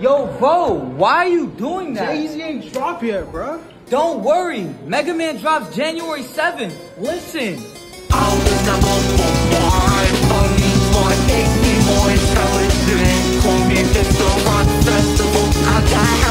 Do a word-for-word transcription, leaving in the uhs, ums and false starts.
Yo, Bo, why are you doing that? Jay-Z ain't drop yet, bro. Don't worry. Mega Man drops January seventh. Listen. I'll never provide money for make me more intelligent. Call me Mister Rock Festival. I got